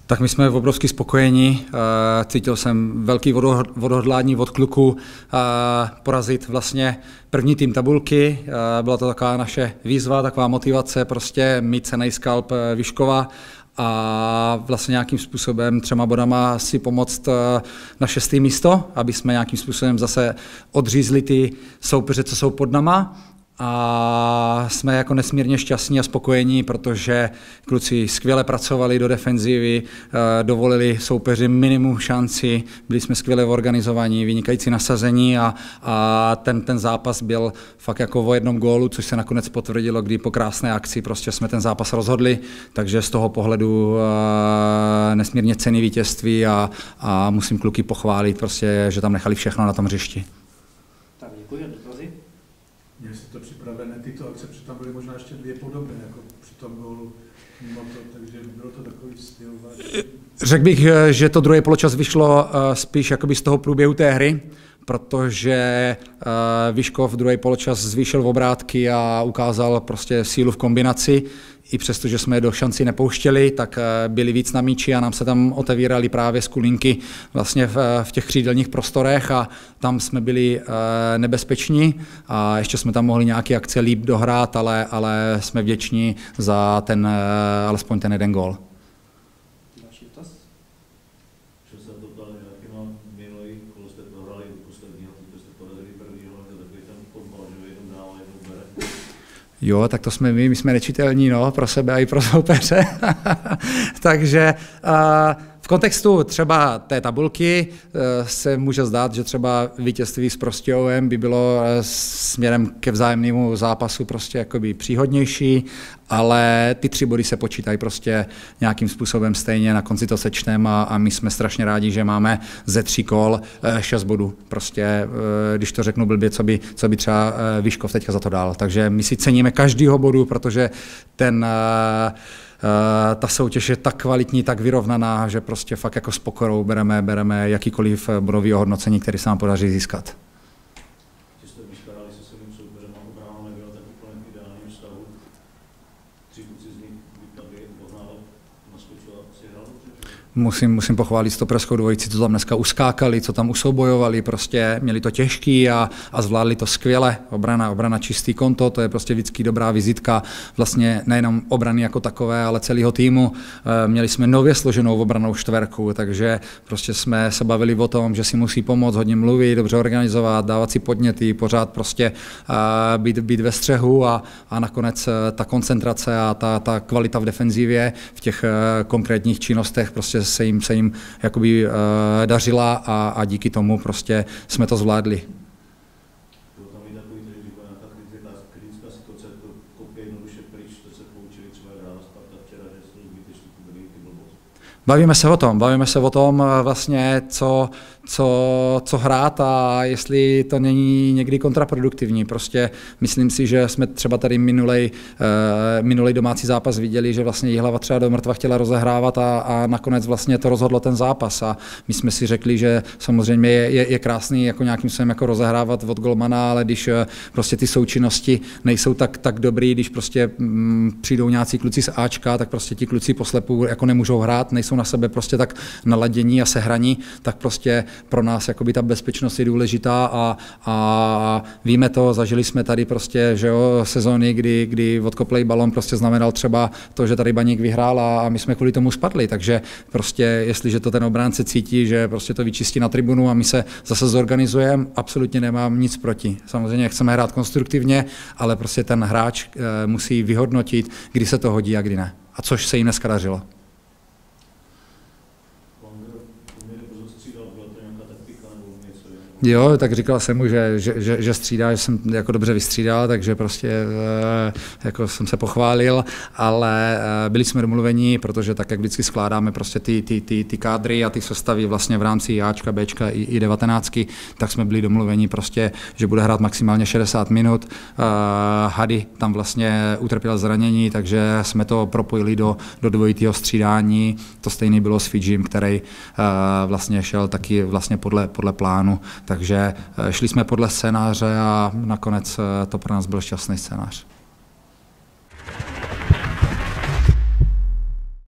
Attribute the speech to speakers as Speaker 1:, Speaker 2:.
Speaker 1: Tak my jsme obrovsky spokojeni, cítil jsem velký odhodlání od kluku porazit vlastně první tým tabulky, byla to taková naše výzva, taková motivace, prostě mít cenný skalp Vyškova a vlastně nějakým způsobem 3 bodama si pomoct na 6. místo, aby jsme nějakým způsobem zase odřízli ty soupeře, co jsou pod náma. A jsme jako nesmírně šťastní a spokojení, protože kluci skvěle pracovali do defenzivy, dovolili soupeři minimum šanci, byli jsme skvěle organizovaní, vynikající nasazení a ten zápas byl fakt jako o 1 gólu, což se nakonec potvrdilo, kdy po krásné akci prostě jsme ten zápas rozhodli, takže z toho pohledu nesmírně cenný vítězství a musím kluky pochválit, prostě, že tam nechali všechno na tom hřišti.
Speaker 2: Tak děkuji, dotazy?
Speaker 3: Měli jste to připravené, tyto akce, protože tam byly možná ještě 2 podobné, jako při tom gólu mimo to, takže bylo to takový styl.
Speaker 1: Řekl bych, že to druhý poločas vyšlo spíš jakoby z toho průběhu té hry, protože Vyškov v druhý poločas zvýšil obrátky a ukázal prostě sílu v kombinaci. I přesto, že jsme je do šanci nepouštěli, tak byli víc na míči a nám se tam otevíraly právě skulinky vlastně v těch křídelních prostorech a tam jsme byli nebezpeční a ještě jsme tam mohli nějaké akce líp dohrát, ale jsme vděční za alespoň ten 1 gól.
Speaker 2: Další dotaz?
Speaker 4: Že se to ptali, jaký mám minulý, kolo jste prohrali do posledního, teď jste porazili prvního, to takový ten fotbal, že jednou dává, jednou bere.
Speaker 1: Jo, tak to jsme my jsme nečitelní, no, pro sebe a i pro soupeře. Takže v kontextu třeba té tabulky se může zdát, že třeba vítězství s Prostějovem by bylo směrem ke vzájemnému zápasu prostě jakoby příhodnější, ale ty 3 body se počítají prostě nějakým způsobem stejně, na konci to sečteme a my jsme strašně rádi, že máme ze 3 kol 6 bodů. Prostě, když to řeknu blbě, co by třeba Vyškov teďka za to dal. Takže my si ceníme každýho bodu, protože ta soutěž je tak kvalitní, tak vyrovnaná, že prostě fakt jako s pokorou bereme jakýkoliv bodový ohodnocení, který se nám podaří získat.
Speaker 4: Že jste vyškarali se svým soupeřem a obrána nebyla tak úplně v ideálním stavu. 3 kluci z nich vypadli, Bohnál naskočil a si hrál.
Speaker 1: Musím pochválit stoperskou dvojici, co tam dneska uskákali, co tam usoubojovali, prostě měli to těžký a zvládli to skvěle. Obrana čistý konto, to je prostě vždycky dobrá vizitka vlastně nejenom obrany jako takové, ale celého týmu. Měli jsme nově složenou obrannou čtverku, takže prostě jsme se bavili o tom, že si musí pomoct, hodně mluvit, dobře organizovat, dávat si podněty, pořád prostě být ve střehu a nakonec ta koncentrace a ta kvalita v defenzivě v těch konkrétních činnostech prostě se jim jakoby dařila a díky tomu prostě jsme to zvládli.
Speaker 4: Bylo tam i takový, že nějaká kritická situace, to kopě jednoduše pryč, to se poučili třeba hrála Sparta včera, že jsou zbytečný ty blbost.
Speaker 1: Bavíme se o tom vlastně, co hrát a jestli to není někdy kontraproduktivní. Prostě myslím si, že jsme třeba tady minulej domácí zápas viděli, že vlastně Jihlava třeba do mrtva chtěla rozehrávat a nakonec vlastně to rozhodlo ten zápas. A my jsme si řekli, že samozřejmě je krásný jako nějakým způsobem jako rozehrávat od golmana, ale když prostě ty součinnosti nejsou tak dobrý, když prostě přijdou nějací kluci z Ačka, tak prostě ti kluci poslepu jako nemůžou hrát, nejsou na sebe prostě tak naladění a sehraní, tak prostě pro nás jakoby ta bezpečnost je důležitá a víme to, zažili jsme tady prostě, že jo, sezóny, kdy odkoplej balon prostě znamenal třeba to, že tady Baník vyhrál a my jsme kvůli tomu spadli, takže prostě jestliže to ten obránce cítí, že prostě to vyčistí na tribunu a my se zase zorganizujeme, absolutně nemám nic proti. Samozřejmě chceme hrát konstruktivně, ale prostě ten hráč musí vyhodnotit, kdy se to hodí a kdy ne. A což se jim dneska dařilo. Jo, tak říkal jsem mu, že střídá, že jsem jako dobře vystřídal, takže prostě jako jsem se pochválil, ale byli jsme domluveni, protože tak, jak vždycky skládáme prostě ty kádry a ty sestavy vlastně v rámci Ačka, Bčka i 19, tak jsme byli domluveni prostě, že bude hrát maximálně 60 minut. Hady tam vlastně utrpěl zranění, takže jsme to propojili do dvojitého střídání. To stejné bylo s Fidžim, který vlastně šel taky vlastně podle plánu. Takže šli jsme podle scénáře a nakonec to pro nás byl šťastný scénář.